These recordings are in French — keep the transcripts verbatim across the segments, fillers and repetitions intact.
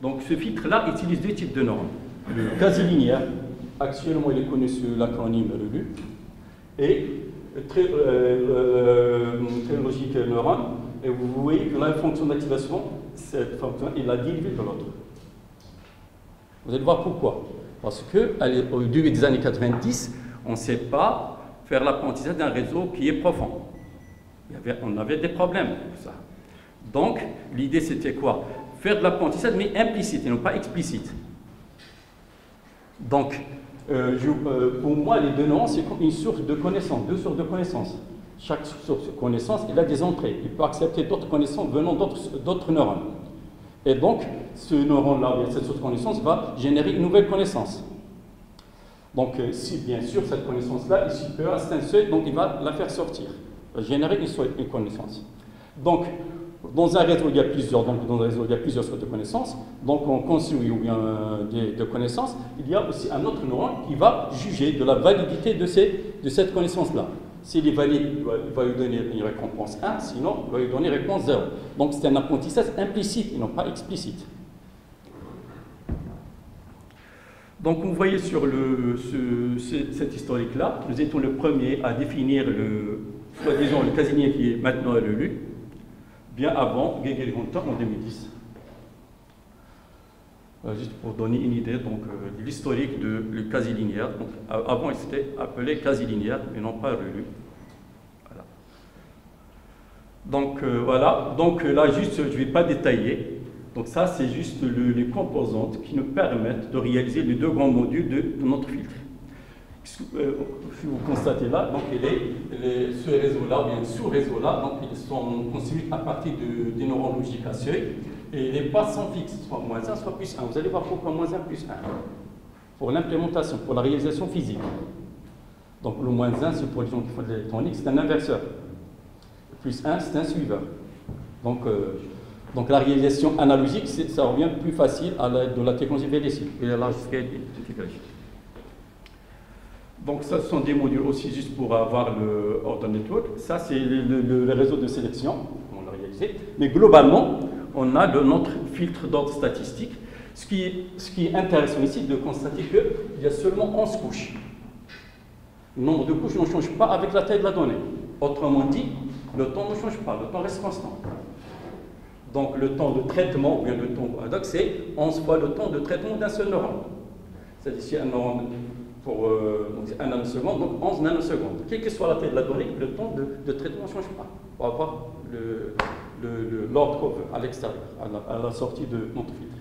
Donc ce filtre-là utilise deux types de neurones. Le quasi-linéaire, actuellement il est connu sous l'acronyme R E L U, et très, euh, très logique neurone. Et vous voyez que la fonction d'activation, cette fonction, il la dérivée de l'autre. Vous allez voir pourquoi. Parce qu'au début des années quatre-vingt-dix, on ne sait pas faire l'apprentissage d'un réseau qui est profond. Il y avait, on avait des problèmes pour ça. Donc, l'idée c'était quoi? Faire de l'apprentissage, mais implicite et non pas explicite. Donc, euh, je, euh, pour moi, les deux neurones, c'est comme une source de connaissances, deux sources de connaissances. Chaque source de connaissance, il a des entrées. Il peut accepter d'autres connaissances venant d'autres neurones. Et donc, ce neurone-là, cette source de connaissance, va générer une nouvelle connaissance. Donc, euh, si bien sûr, cette connaissance-là est supérieure à un seuil, donc il va la faire sortir, va générer une, une connaissance. Donc, dans un réseau, il y a plusieurs, donc dans un réseau, il y a plusieurs sources de connaissances. Donc, on construit ou bien euh, des, de connaissances. Il y a aussi un autre neurone qui va juger de la validité de, ces, de cette connaissance-là. S'il est valide, il va, il va lui donner une récompense un, sinon, il va lui donner une récompense zéro. Donc, c'est un apprentissage implicite et non pas explicite. Donc, vous voyez sur le, ce, ce, cet historique-là, nous étions le premier à définir le, soi-disant, le quasi-linéaire qui est maintenant R E L U, bien avant Geiger et Hunter en deux mille dix. Euh, juste pour donner une idée donc, euh, de l'historique de le quasi-linéaire. Donc, avant, il s'était appelé quasi-linéaire, mais non pas R E L U. Voilà. Donc, euh, voilà. Donc, là, juste, je ne vais pas détailler. Donc, ça, c'est juste le, les composantes qui nous permettent de réaliser les deux grands modules de, de notre filtre. Si vous constatez là, donc les, les, ce réseau-là, bien sous-réseau-là, donc ils sont construits à partir de, des neurones logiques à seuil, et les passes sont fixes, soit moins un, soit plus un. Vous allez voir pourquoi moins un, plus un. Pour l'implémentation, pour la réalisation physique. Donc le moins un, c'est pour les gens qui font de l'électronique, c'est un inverseur. Le plus un, c'est un suiveur. Donc, euh, donc la réalisation analogique, ça revient plus facile à l'aide de la technologie V L C, et la large scale integration. Donc ça, ce sont des modules aussi juste pour avoir le order network. Ça, c'est le, le, le réseau de sélection, on l'a réalisé. Mais globalement, on a le, notre filtre d'ordre statistique. Ce qui, est, ce qui est intéressant ici, de constater qu'il y a seulement onze couches. Le nombre de couches ne change pas avec la taille de la donnée. Autrement dit, le temps ne change pas, le temps reste constant. Donc le temps de traitement, ou bien le temps ad hoc, c'est onze fois le temps de traitement d'un seul neurone. C'est-à-dire si un neurone pour euh, un nanoseconde, donc onze nanosecondes. Quelle que soit la taille de la donnée, le temps de, de traitement ne change pas. On va avoir l'ordre cover à l'extérieur, à, à la sortie de notre filtre.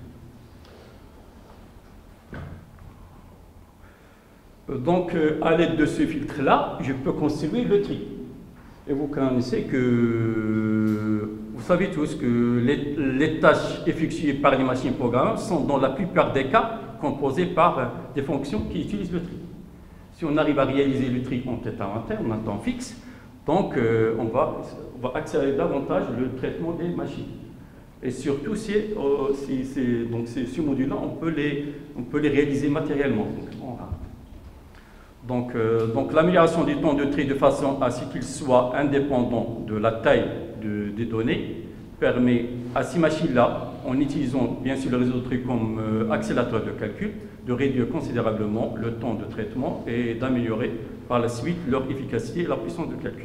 Donc, euh, à l'aide de ce filtre-là, je peux construire le tri. Et vous connaissez que, vous savez tous que les, les tâches effectuées par les machines programmables sont dans la plupart des cas composées par des fonctions qui utilisent le tri. Si on arrive à réaliser le tri en tête à tête, en un temps fixe, donc euh, on, va, on va accélérer davantage le traitement des machines. Et surtout, si, euh, si, si, donc ce module-là, on, peut les, on peut les réaliser matériellement. Donc, on Donc, euh, donc l'amélioration du temps de tri de façon à ce qu'il soit indépendant de la taille de, des données permet à ces machines-là, en utilisant bien sûr le réseau de tri comme euh, accélérateur de calcul, de réduire considérablement le temps de traitement et d'améliorer par la suite leur efficacité et leur puissance de calcul.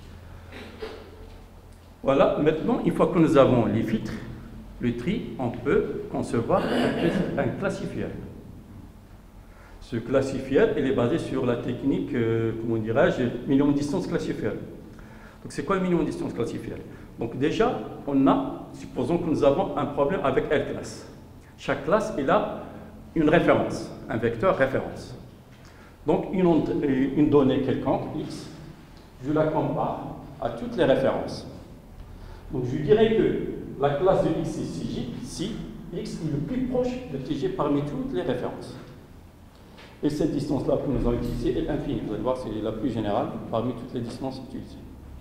Voilà, maintenant, une fois que nous avons les filtres, le tri, on peut concevoir un, un classifieur. Ce classifieur, il est basé sur la technique, euh, comment dirais-je, minimum distance classifieur. Donc, c'est quoi le minimum distance classifieur? Donc, déjà, on a, supposons que nous avons un problème avec L classe. Chaque classe, il a une référence, un vecteur référence. Donc, une, une donnée quelconque, X, je la compare à toutes les références. Donc, je dirais que la classe de X est C J, si X est le plus proche de T G parmi toutes les références. Et cette distance-là que nous avons utilisée est infinie. Vous allez voir, c'est la plus générale parmi toutes les distances utilisées.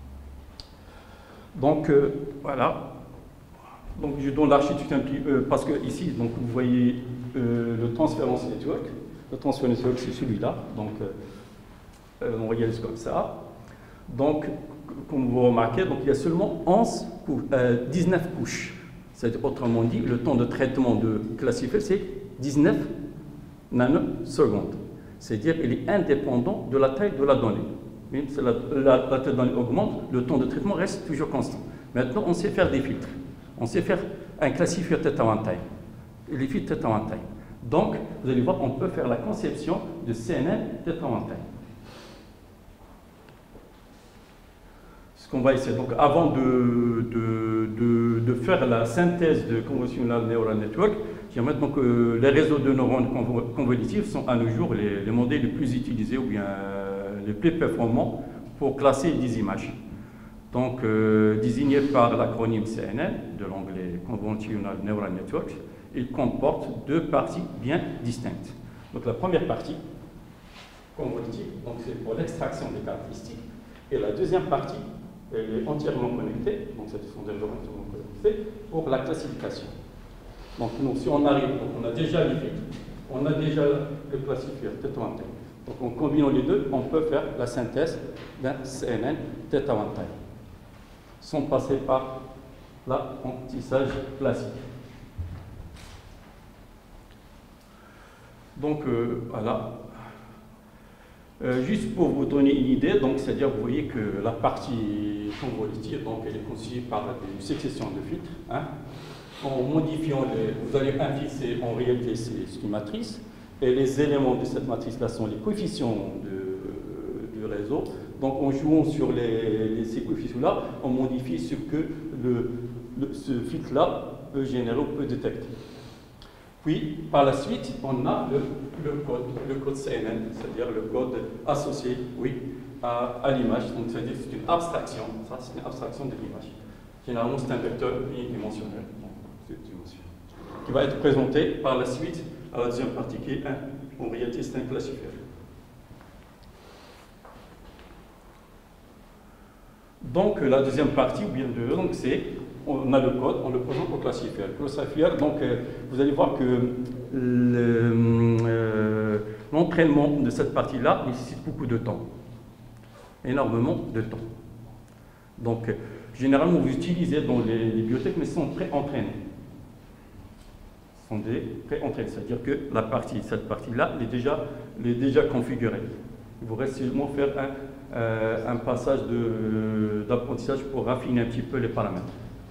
Donc, euh, voilà. Donc, je donne l'architecture un petit peu, euh, parce que ici, donc, vous voyez euh, le transference network. Le transference network, c'est celui-là. Donc, euh, on réalise comme ça. Donc, comme vous remarquez, donc, il y a seulement onze couches, euh, dix-neuf couches. C'est autrement dit, le temps de traitement de classifier, c'est dix-neuf nanosecondes. C'est-à-dire qu'il est indépendant de la taille de la donnée. Même si la, la, la taille de la donnée augmente, le temps de traitement reste toujours constant. Maintenant, on sait faire des filtres. On sait faire un classifieur theta one time. Les filtres theta one time. Donc, vous allez voir, on peut faire la conception de C N N theta one time. Ce qu'on va essayer, donc avant de, de, de, de faire la synthèse de Convolutional Neural Network, j'aimerais donc que les réseaux de neurones convolutifs sont à nos jours les, les modèles les plus utilisés ou bien les plus performants pour classer des images. Donc, euh, désigné par l'acronyme C N N de l'anglais Convolutional Neural Network, il comporte deux parties bien distinctes. Donc, la première partie, convolutive, donc c'est pour l'extraction des caractéristiques, et la deuxième partie, elle est entièrement connectée, donc ce sont des neurones entièrement connectés, pour la classification. Donc, nous, si on arrive, donc on a déjà les filtres, on a déjà le classifieur theta one time. Donc, en combinant les deux, on peut faire la synthèse d'un C N N theta one time, sans passer par l'apprentissage classique. Donc, euh, voilà. Euh, juste pour vous donner une idée, donc c'est-à-dire vous voyez que la partie convolutive, donc elle est constituée par une succession de filtres. Hein. En modifiant, les, vous allez infixer en réalité c'est une matrice, et les éléments de cette matrice-là sont les coefficients de, du réseau. Donc en jouant sur les, les, ces coefficients-là, on modifie ce que le, le, ce filtre-là peut générer ou peut détecter. Puis, par la suite, on a le, le code, le code C N N, c'est-à-dire le code associé, oui, à, à l'image. Donc, c'est-à-dire c'est une abstraction. Ça, c'est une abstraction de l'image. Généralement, c'est un vecteur unidimensionnel, donc c'est dimensionnel, qui va être présenté par la suite à la deuxième partie, qui est un, en réalité, c'est un classifieur. Donc, la deuxième partie, ou bien deux, donc c'est on a le code, on le présente au classifieur. Le classifieur, donc, euh, vous allez voir que l'entraînement le, euh, de cette partie-là nécessite beaucoup de temps, énormément de temps. Donc, euh, généralement, vous utilisez dans les, les bibliothèques, mais ils sont pré-entraînés. Ils sont des pré-entraînés, c'est-à-dire que la partie, cette partie-là, est déjà, est déjà configurée. Il vous reste seulement faire un, euh, un passage d'apprentissage pour raffiner un petit peu les paramètres.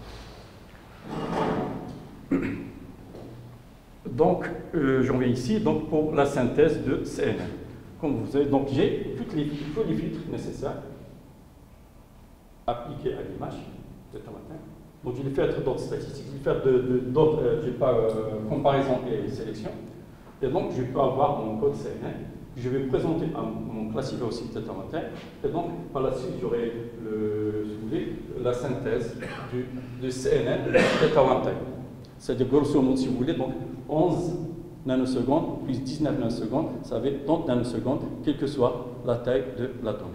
Donc, euh, j'en viens ici donc, pour la synthèse de C N N. Comme vous savez, donc j'ai tous les, tous les filtres nécessaires appliqués à l'image. Donc, je vais faire d'autres statistiques, je vais faire d'autres, euh, je vais pas euh, comparaison et sélection. Et donc, je peux avoir mon code C N N. Je vais présenter à mon classifieur aussi theta one time. Et donc, par la suite, j'aurai le, si vous voulez, la synthèse du, de C N N theta one time. C'est-à-dire, grosso modo, si vous voulez, donc onze nanosecondes plus dix-neuf nanosecondes, ça fait trente nanosecondes, quelle que soit la taille de la donnée.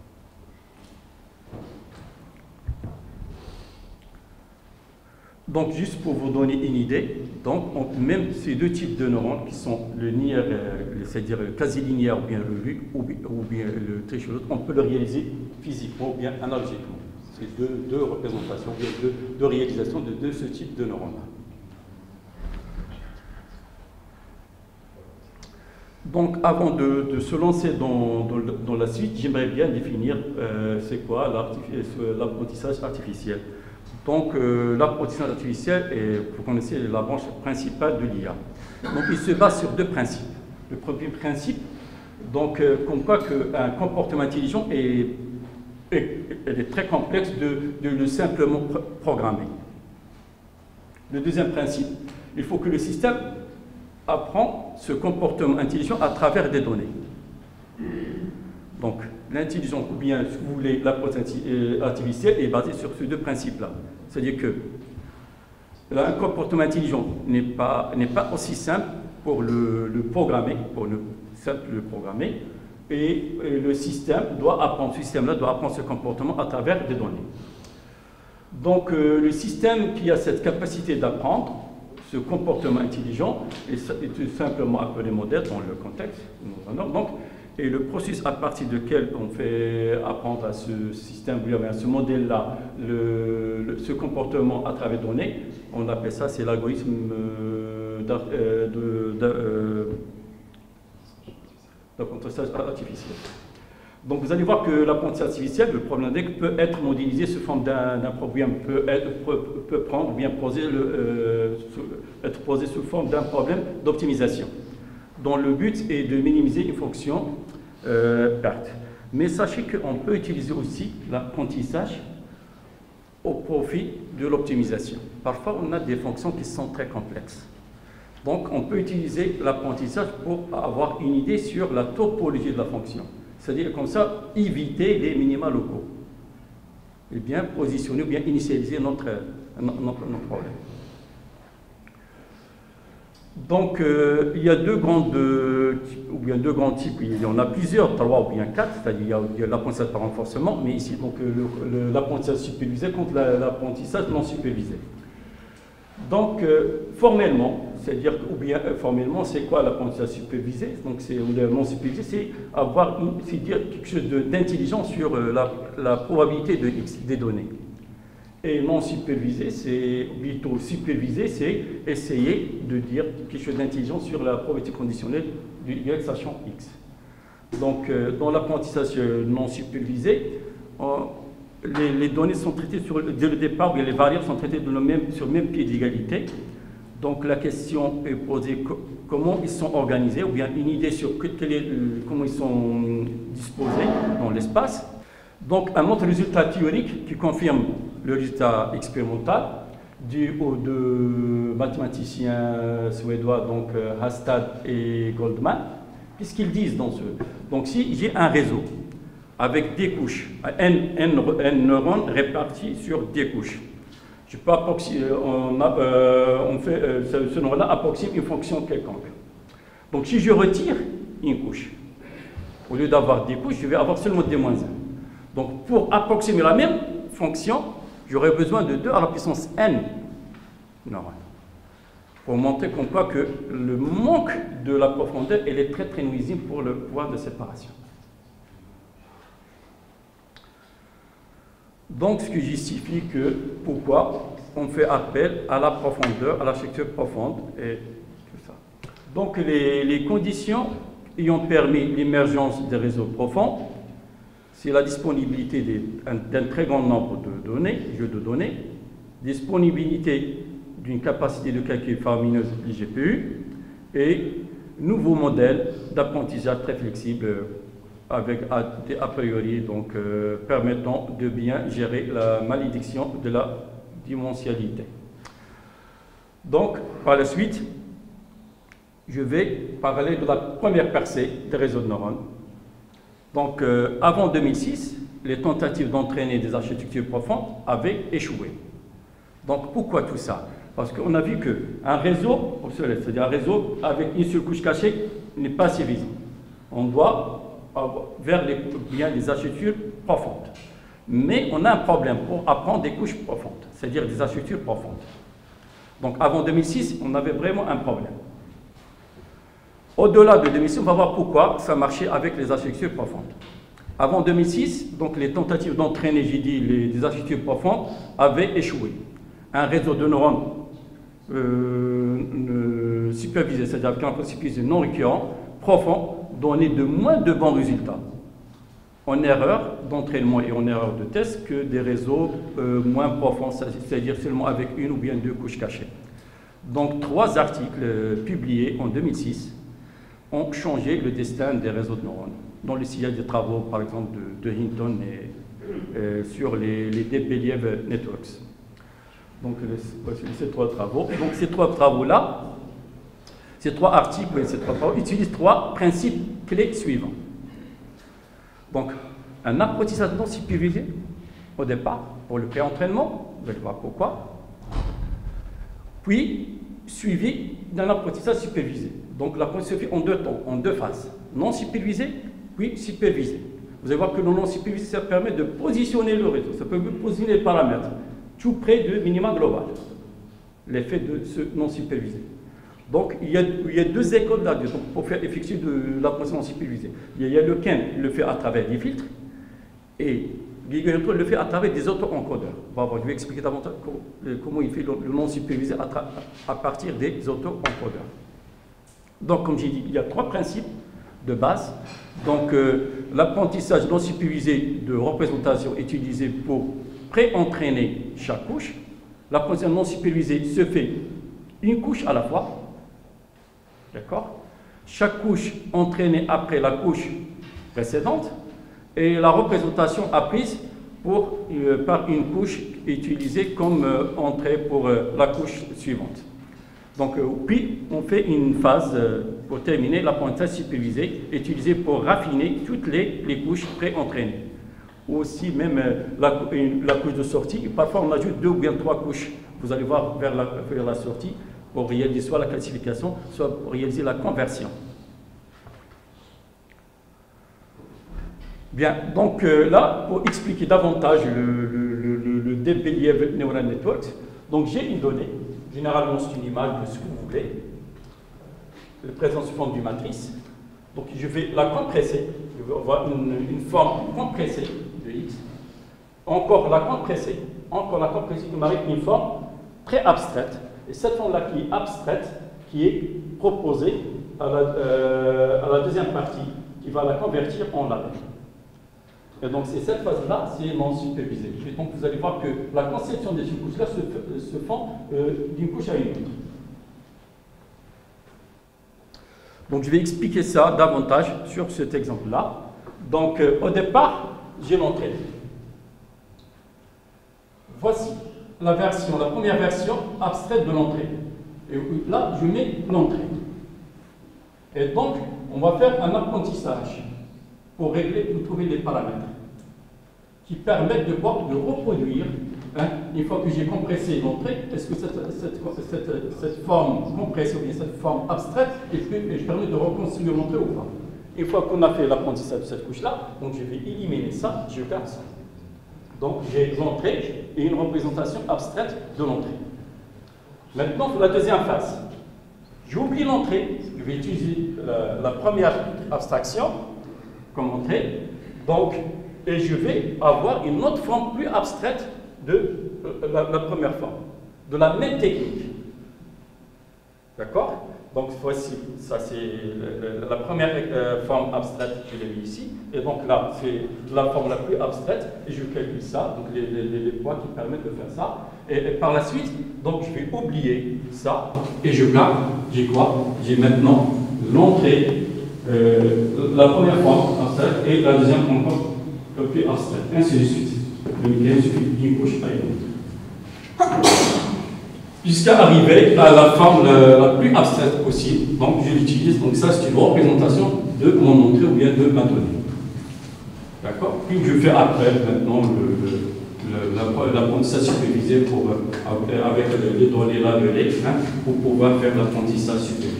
Donc, juste pour vous donner une idée, donc, on, même ces deux types de neurones qui sont le linéaire, euh, c'est-à-dire le quasi-linéaire ou bien le, ou, ou bien le tricholote, on peut le réaliser physiquement ou bien analogiquement. C'est deux, deux représentations, deux, deux réalisations de, de ce type de neurones. Donc, avant de, de se lancer dans, dans, dans la suite, j'aimerais bien définir euh, c'est quoi l'apprentissage artificiel. Donc, euh, l'apprentissage artificiel, est, vous connaissez la branche principale de l'I A. Donc, il se base sur deux principes. Le premier principe, donc, euh, comme quoi qu'un comportement intelligent est, est, est très complexe de, de le simplement programmer. Le deuxième principe, il faut que le système apprend ce comportement intelligent à travers des données. Donc, l'intelligence, ou bien, si vous voulez, l'apprentissage artificiel est basé sur ces deux principes-là. C'est-à-dire que là, un comportement intelligent n'est pas, n'est pas aussi simple pour le, le programmer, pour le, simple le programmer, et, et le système doit apprendre, ce système-là doit apprendre ce comportement à travers des données. Donc, euh, le système qui a cette capacité d'apprendre ce comportement intelligent est, est tout simplement appelé modèle dans le contexte. Donc, et le processus à partir duquel on fait apprendre à ce système, à ce modèle-là, le, le, ce comportement à travers données, on appelle ça, c'est l'algorithme euh, d'apprentissage artificiel. Donc vous allez voir que l'apprentissage artificiel, le problème d'index, peut être modélisé sous forme d'un problème, peut, être, peut, peut prendre, bien poser le, euh, sous, être posé sous forme d'un problème d'optimisation, dont le but est de minimiser une fonction euh, perte. Mais sachez qu'on peut utiliser aussi l'apprentissage au profit de l'optimisation. Parfois, on a des fonctions qui sont très complexes. Donc, on peut utiliser l'apprentissage pour avoir une idée sur la topologie de la fonction. C'est-à-dire, comme ça, éviter les minima locaux. Et bien positionner ou bien initialiser notre, notre, notre problème. Donc, euh, il y a deux grandes, euh, ou bien deux grands types. Il y en a plusieurs, trois ou bien quatre. C'est-à-dire, il y a, a l'apprentissage par renforcement, mais ici, donc, euh, l'apprentissage supervisé contre l'apprentissage non supervisé. Donc, euh, formellement, c'est-à-dire, ou bien euh, formellement, c'est quoi l'apprentissage supervisé? Donc, c'est ou non supervisé, c'est avoir, c'est dire quelque chose d'intelligent sur euh, la, la probabilité de X des données. Et non supervisé, c'est plutôt supervisé, c'est essayer de dire quelque chose d'intelligent sur la probabilité conditionnelle du Y sachant X. Donc, euh, dans l'apprentissage non supervisé, on, Les, les données sont traitées sur, dès le départ, ou les variables sont traitées de le même, sur le même pied d'égalité. Donc la question est posée co comment ils sont organisés, ou bien une idée sur que, quel est, euh, comment ils sont disposés dans l'espace. Donc un autre résultat théorique qui confirme le résultat expérimental dû aux deux mathématiciens suédois, donc euh, Hastad et Goldman, puisqu'ils disent dans ce... Donc si j'ai un réseau avec des couches, n, n, n neurones répartis sur des couches. Je peux on, a, euh, on fait, euh, ce, ce neurone-là approxime une fonction quelconque. Donc si je retire une couche, au lieu d'avoir des couches, je vais avoir seulement d moins un. Donc pour approximer la même fonction, j'aurai besoin de deux à la puissance n neurones. Pour montrer qu'on voit que le manque de la profondeur, elle est très très nuisible pour le pouvoir de séparation. Donc, ce qui justifie que pourquoi on fait appel à la profondeur, à l'architecture profonde et tout ça. Donc, les, les conditions ayant permis l'émergence des réseaux profonds, c'est la disponibilité d'un très grand nombre de données, jeux de données, disponibilité d'une capacité de calcul faramineuse du G P U et nouveaux modèles d'apprentissage très flexibles avec des a priori donc, euh, permettant de bien gérer la malédiction de la dimensionnalité. Donc, par la suite, je vais parler de la première percée des réseaux de neurones. Donc, euh, avant deux mille six, les tentatives d'entraîner des architectures profondes avaient échoué. Donc, pourquoi tout ça? Parce qu'on a vu qu'un réseau, c'est-à-dire un réseau avec une seule couche cachée, n'est pas suffisant. On doit vers les, bien des architectures profondes. Mais on a un problème pour apprendre des couches profondes, c'est-à-dire des architectures profondes. Donc avant deux mille six, on avait vraiment un problème. Au-delà de deux mille six, on va voir pourquoi ça marchait avec les architectures profondes. Avant deux mille six, donc les tentatives d'entraîner, j'ai dit, les, les architectures profondes avaient échoué. Un réseau de neurones euh, supervisé, c'est-à-dire avec un processus non récurrent, profond, donner de moins de bons résultats en erreur d'entraînement et en erreur de test que des réseaux euh, moins profonds, c'est-à-dire seulement avec une ou bien deux couches cachées. Donc, trois articles euh, publiés en deux mille six ont changé le destin des réseaux de neurones, dans le sillage des travaux, par exemple, de, de Hinton et, euh, sur les, les Deep Believ Networks. Donc, les, ces trois travaux. Donc, ces trois travaux-là, ces trois articles et ces trois travaux utilisent trois principes clés suivants. Donc, un apprentissage non supervisé au départ pour le pré-entraînement, vous allez voir pourquoi, puis suivi d'un apprentissage supervisé. Donc, l'apprentissage se fait en deux temps, en deux phases, non supervisé, puis supervisé. Vous allez voir que le non supervisé, ça permet de positionner le réseau, ça peut positionner les paramètres, tout près du minima global, l'effet de ce non supervisé. Donc, il y, a, il y a deux écoles là-dedans pour faire effectuer de l'apprentissage non supervisé. Il y a le Ken, il le fait à travers des filtres, et Guy le fait à travers des auto-encodeurs. Bon, bon, je vais expliquer davantage comment il fait le, le non supervisé à, à partir des auto-encodeurs. Donc, comme j'ai dit, il y a trois principes de base. Donc, euh, l'apprentissage non supervisé de représentation utilisé pour pré-entraîner chaque couche. L'apprentissage non supervisé se fait une couche à la fois. D'accord? Chaque couche entraînée après la couche précédente. Et la représentation apprise pour, euh, par une couche utilisée comme euh, entrée pour euh, la couche suivante. Donc, euh, puis, on fait une phase euh, pour terminer l'apprentissage supervisé, utilisé pour raffiner toutes les, les couches pré-entraînées. Aussi, même euh, la, une, la couche de sortie, et parfois on ajoute deux ou bien trois couches. Vous allez voir vers la, vers la sortie pour réaliser soit la classification, soit pour réaliser la conversion. Bien, donc euh, là, pour expliquer davantage le, le, le, le Deep Belief Neural Network, donc j'ai une donnée, généralement c'est une image de ce que vous voulez, présente sous forme d'une matrice, donc je vais la compresser, je vais avoir une, une forme compressée de X, encore la compresser, encore la compresser, qui m'arrive une forme très abstraite, et cette forme-là qui est abstraite, qui est proposée à la, euh, à la deuxième partie, qui va la convertir en label. Et donc, c'est cette phase-là, c'est non supervisé. Et donc, vous allez voir que la conception de ces couches-là se, se font euh, d'une couche à une autre. Donc, je vais expliquer ça davantage sur cet exemple-là. Donc, euh, au départ, j'ai l'entrée. Voici la version, la première version abstraite de l'entrée. Et là, je mets l'entrée. Et donc, on va faire un apprentissage pour régler, pour trouver les paramètres qui permettent de, de reproduire, hein, une fois que j'ai compressé l'entrée, est-ce que cette, cette, cette, cette forme compressée ou bien cette forme abstraite, est-ce que je permets de reconstruire l'entrée ou pas? Une fois qu'on a fait l'apprentissage de cette couche-là, donc je vais éliminer ça, je garde ça. Donc j'ai l'entrée et une représentation abstraite de l'entrée. Maintenant, pour la deuxième phase, j'oublie l'entrée, je vais utiliser la, la première abstraction comme entrée, donc, et je vais avoir une autre forme plus abstraite de euh, la, la première forme, de la même technique. D'accord? Donc, voici, ça c'est la première euh, forme abstraite que j'ai mis ici, et donc là, c'est la forme la plus abstraite, et je calcule ça, donc les, les, les poids qui permettent de faire ça, et, et par la suite, donc je vais oublier ça, et je garde, j'ai quoi? J'ai maintenant l'entrée. Euh, la première forme abstraite et la deuxième encore plus abstraite, ainsi de suite. Le mécanisme suffit d'une couche à une autre. Jusqu'à arriver à la forme la, la plus abstraite possible, donc je l'utilise, donc ça c'est une représentation de mon entrée ou bien de ma donnée. D'accord? Puis je fais après maintenant l'apprentissage supervisé pour, avec les données labellées, hein, pour pouvoir faire l'apprentissage supervisé.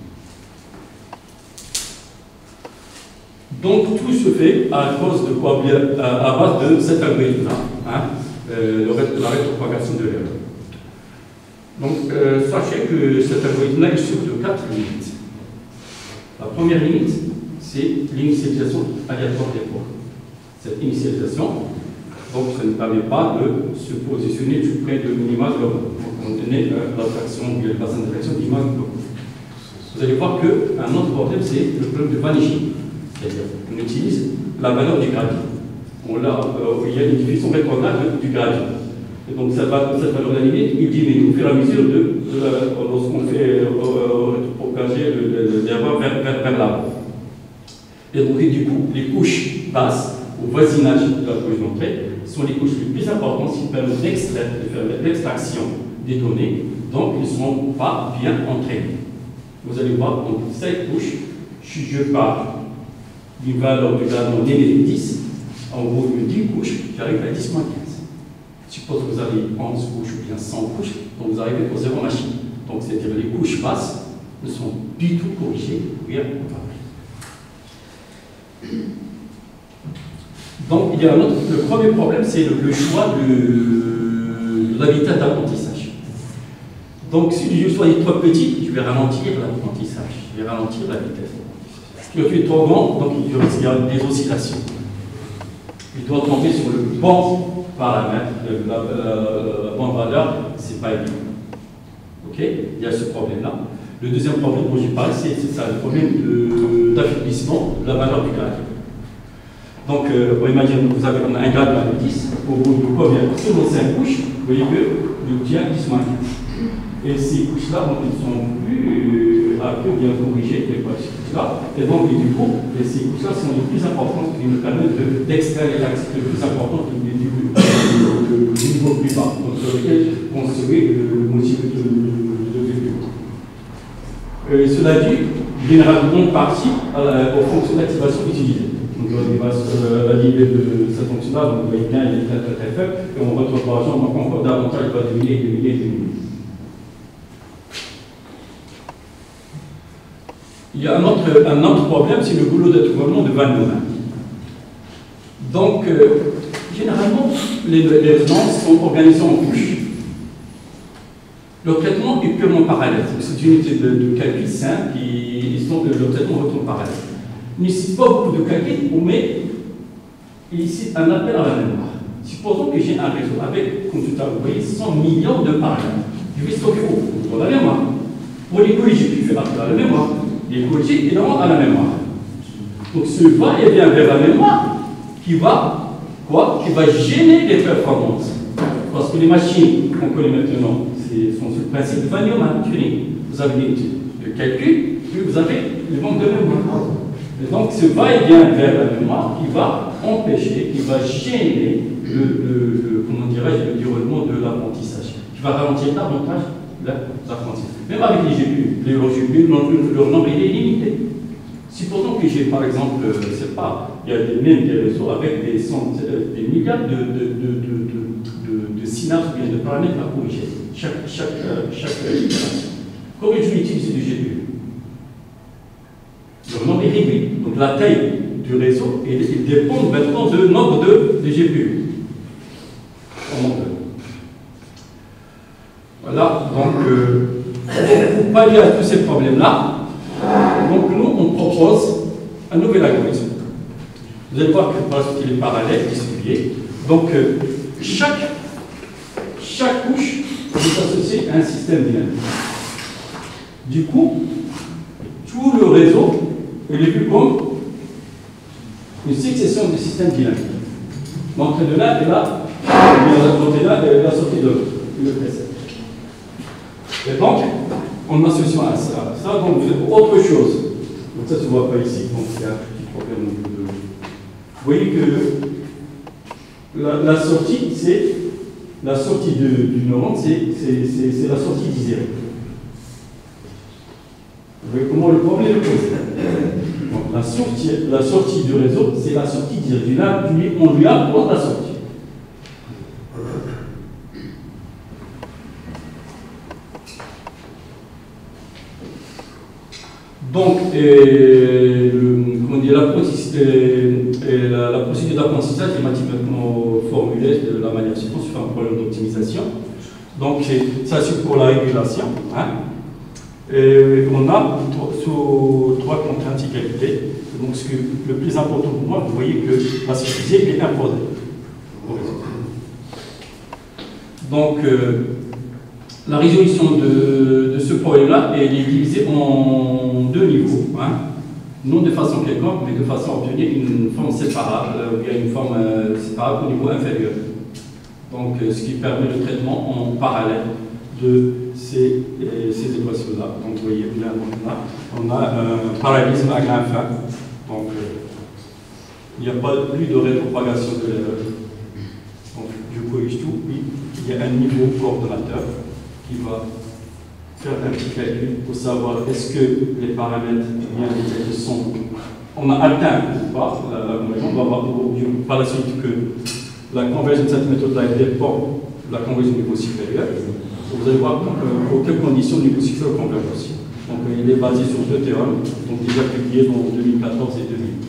Donc tout se fait à cause de quoi bien, à, à base de cet algorithme-là, hein, euh, la rétropropagation de l'erreur. Donc euh, sachez que cet algorithme-là est sur de quatre limites. La première limite, c'est l'initialisation aléatoire des points. Cette initialisation, donc ça ne permet pas de se positionner tout près de minima global pour contenir euh, l'attraction ou la base d'interaction d'image globale. Vous allez voir qu'un autre problème, c'est le problème de vanishing. C'est-à-dire qu'on utilise la valeur du gradient. On l'a, euh, il y a une définition rectangulaire du gradient. Et donc cette, cette valeur de la limite, il diminue au fur et à mesure de, de, de lorsqu'on fait euh, propager l'erreur vers, vers, vers l'avant. Et donc du coup, les couches basses au voisinage de la couche d'entrée sont les couches les plus importantes qui permettent d'extraire, de faire l'extraction des données, donc ils ne sont pas bien entraînés. Vous allez voir, donc cette couche, je pars d'une valeur du gradient négatif dix, en gros de dix couches, j'arrive à dix moins quinze. Suppose que vous avez onze couches ou bien cent couches, donc vous arrivez au zéro machine. Donc c'est-à-dire les couches basses ne sont du tout corrigées, rien comparé. Donc il y a un autre, le premier problème, c'est le, le choix de, de la vitesse d'apprentissage. Donc si je choisis trop petit, je vais ralentir l'apprentissage, je vais ralentir la vitesse. Si je suis trop grand, donc il y a des oscillations. il doit tomber sur le bon paramètre, la, la, la, la bonne valeur, c'est pas évident. Ok? Il y a ce problème-là. Le deuxième problème dont j'ai parlé, c'est ça, le problème d'affaiblissement de, de la valeur du gradient. Donc, euh, on imagine que vous avez un gradient de dix, au bout de combien? Selon cinq couches, vous voyez que le dix moins quinze. Et ces couches-là, donc, ils sont plus rappelées ou bien corrigées, les couches-là. Et donc, et du coup, et ces couches-là sont les plus importantes qui nous permettent d'extraire les axes les plus importants du, du, du, du, du niveau plus bas, donc sur lequel construire le, le motif de, de, de, de, de. Euh, cela dit, généralement, on participe aux fonctions d'activation utilisées. Donc, on va sur la ligne de cette fonction-là, donc vous voyez bien, il est très très très faible, et on retrouve par exemple, donc encore davantage, il va diminuer, diminuer, diminuer. Il y a un autre, un autre problème, c'est le goulot d'étranglement de Van Neumann. Donc, euh, généralement, les, les résonances sont organisées en couches. Le traitement est purement parallèle. C'est une unité de, de calcul simple qui sont le traitement retourne parallèle. Il ne nécessite pas beaucoup de calcul, on met ici un appel à la mémoire. Supposons que j'ai un réseau avec, comme tout à l'heure, vous voyez, cent millions de paramètres. Je vais stocker où? Pour la mémoire. Pour les corriger, je fais appel à la mémoire. Les corriger, ils rentrent à la mémoire. Donc ce va-et-vient vers la mémoire qui va, quoi? Qui va gêner les performances. Parce que les machines qu'on connaît maintenant, sont sur le principe de Van Neumann. Vous avez le calcul, puis vous avez le manque de mémoire. Et donc ce va-et-vient vers la mémoire qui va empêcher, qui va gêner le, le, le comment dirais-je, le déroulement de l'apprentissage, qui va ralentir davantage l'apprentissage. Même avec les G P U, les G P U, leur nombre il est limité. Supposons que j'ai par exemple, je ne sais pas, il y a des, même des réseaux avec des, centaines, des milliards de, de, de, de, de, de, de synapses ou bien de paramètres à corriger, chaque, chaque, chaque itération. Comment je vais utiliser du G P U? Leur nombre est réduit. Donc la taille du réseau, il, il dépend maintenant du nombre de, de G P U. Voilà, donc euh, pour pallier à tous ces problèmes-là, donc nous on propose un nouvel algorithme. Vous allez voir que parce qu'il est parallèle, distribué. Donc euh, chaque, chaque couche est associée à un système dynamique. Du coup, tout le réseau est vu comme une succession de systèmes dynamiques. L'entrée de l'un est là, l'entrée de l'un et la sortie de l'autre, le précède. Et donc, en associant à ça, ça donc vous avez autre chose. Donc ça ne se voit pas ici, donc il y a un petit problème au niveau de... Vous voyez que la, la sortie, c'est la sortie de, du neurone, c'est la sortie d'Isère. Vous voyez comment le problème est posé. Donc la sortie, la sortie du réseau, c'est la sortie d'Isère. On lui apporte la sortie. Donc, et, le, comment dire, la, et la, la procédure d'apprentissage est mathématiquement formulée de la manière suivante sur un problème d'optimisation. Donc, ça c'est pour la régulation. Hein. Et on a sous trois contraintes égalité. Donc, ce que, le plus important pour moi, vous voyez que la sortie est imposée. Donc, euh, la résolution de, de ce problème-là est divisée en deux niveaux, hein. Non de façon quelconque, mais de façon à obtenir une forme séparable, ou bien une forme euh, séparable au niveau inférieur. Donc, euh, ce qui permet le traitement en parallèle de ces, euh, ces équations-là. Donc, vous voyez bien, là, on a un parallélisme à gain fin. Donc, euh, il n'y a pas plus de rétropagation de l'erreur. Donc, je corrige tout. Oui, il y a un niveau coordonnateur qui va faire un petit calcul pour savoir est-ce que les paramètres bien détectés sont. On a atteint ou pas la, la convergence. On va voir par la suite que la convergence de cette méthode-là dépend de la convergence du niveau supérieur. Vous allez voir euh, pour quelles conditions le niveau supérieur converge aussi. Donc euh, il est basé sur deux théorèmes, donc déjà publiés dans deux mille quatorze et deux mille.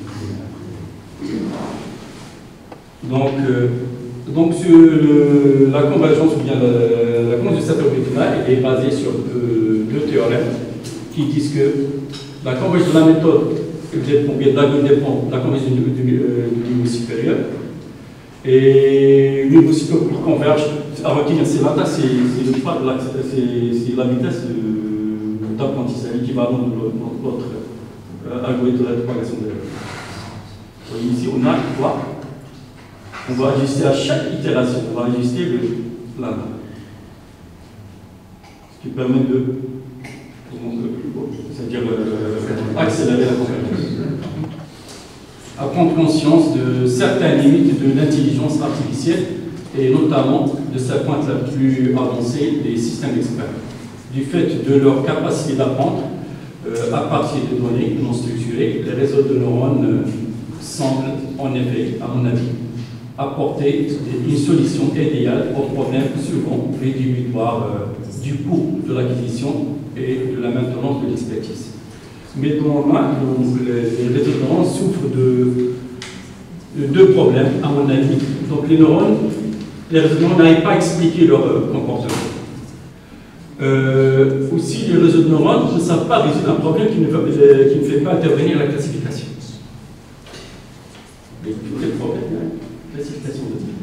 Donc, euh, Donc, sur le, la convergence, ou bien la, la convergence de cette originale est basée sur deux, deux théorèmes qui disent que la convergence de la méthode dépend, bien, dépend de la convergence du, du, du niveau supérieur, Et niveau cyclocours converge, à retenir, c'est la tasse, c'est la vitesse d'apprentissage, l'équivalent de l'autre euh, algorithme de la propagation de l'erreur. Ici, on a quoi? On va ajuster à chaque itération, on va ajuster le lambda. Ce qui permet de, c'est-à-dire euh, accélérer la convergence. À prendre conscience de certaines limites de l'intelligence artificielle et notamment de sa pointe la plus avancée des systèmes experts. Du fait de leur capacité d'apprendre euh, à partir de données non structurées, les réseaux de neurones euh, semblent en effet, à mon avis, apporter une solution idéale aux problèmes souvent rédhibitoires euh, du coût de l'acquisition et de la maintenance de l'expertise. Mais dans le main, les, les réseaux de neurones souffrent de, de deux problèmes, à mon avis. Donc les neurones, les réseaux de neurones n'arrivent pas à expliquer leur euh, comportement. Euh, aussi, les réseaux de neurones ne savent pas résoudre un problème qui ne, veut, qui ne fait pas intervenir la classification. Mais tous les problèmes, hein, classification de type.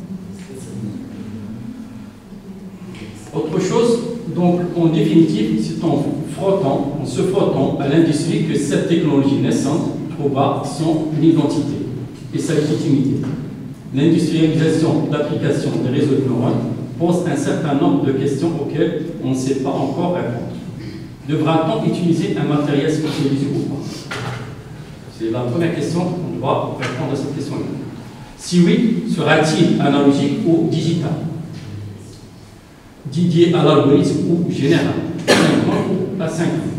Autre chose, donc en définitive, c'est en frottant, en se frottant à l'industrie que cette technologie naissante trouva son identité et sa légitimité. L'industrialisation d'application des réseaux de neurones pose un certain nombre de questions auxquelles on ne sait pas encore répondre. Devra-t-on utiliser un matériel spécialisé ou pas? C'est la première question qu'on doit répondre à cette question-là. Si oui, sera-t-il analogique ou digital? Dédié à l'algorithme ou général, synchrone ou asynchrone.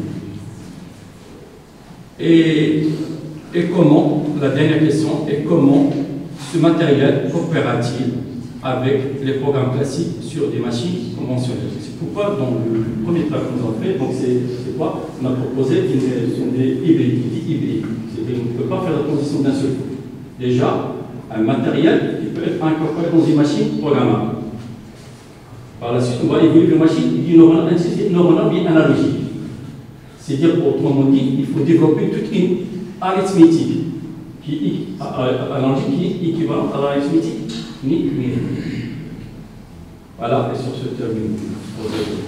Et, et comment, la dernière question, et comment ce matériel coopéra-t-il avec les programmes classiques sur des machines conventionnelles? C'est pourquoi, dans le premier travail que nous avons fait, donc c'est quoi? On a proposé une sont des hybrides, des hybrides. C'est-à-dire qu'on ne peut pas faire la transition d'un seul coup. Déjà, un matériel qui peut être incorporé dans une machine programmable. Par la suite, on va évoluer une machine du neuronal bien analogique. C'est-à-dire, autrement dit, il faut développer toute une arithmétique qui est analogique, qui est équivalente à l'arithmétique numérique. Voilà, et sur ce terme,